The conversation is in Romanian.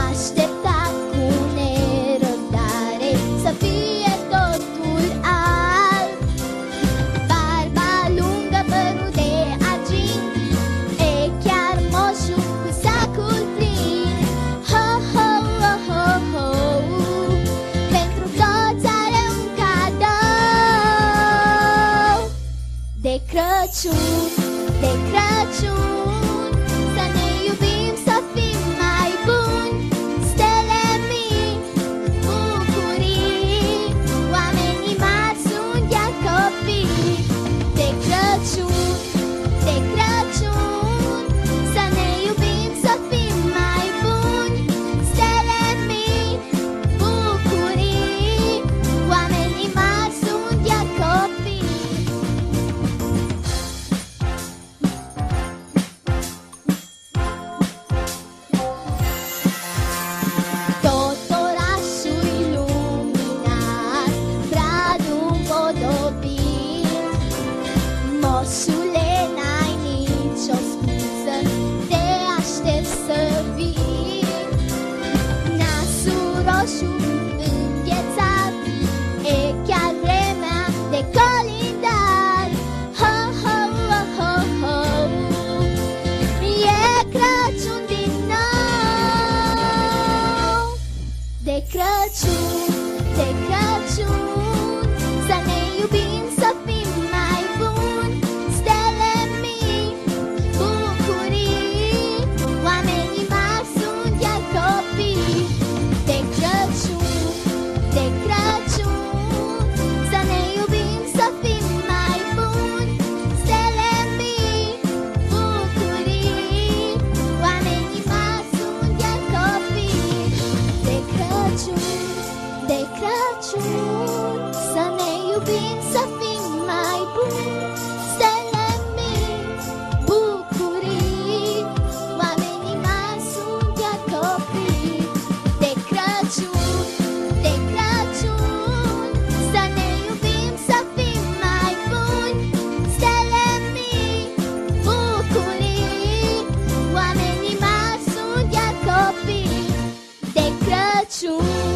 așteptat cu nerăbdare să fie totul alb. Barba lungă, părul de argint, e chiar moșul cu sacul plin. Ho, ho, ho, ho, ho, pentru toți are un cadou de Crăciun, de Crăciun. Să ne iubim, să fim mai buni, stele mii, bucurii, oamenii mari sunt iar copii. De Crăciun, de Crăciun, să ne iubim, să fim mai buni, stele mii, bucurii, oamenii mari sunt iar copii. Tot orașul luminat, bradul împodobit. Moșule, n-ai nicio scuză, te aștept să vii. Nasul roșu înghețat, e chiar vremea de colindat. Ho, ho, ho, ho, ho, e Crăciun din nou. De Crăciun, de Crăciun, să ne iubim, să fim mai buni, stele mii, bucurii, oamenii mari sunt iar copii. De Crăciun, de Crăciun, să ne iubim, să fim mai buni, stele mii, bucurii, oamenii mari sunt iar copii. De Crăciun, de Crăciun, să ne iubim, să fim mai buni, stele mii, bucurii, oamenii mari sunt iar copii. De Crăciun, de Crăciun, să ne iubim, să fim mai buni, stele mii, bucurii, oamenii mari sunt iar copii. De Crăciun.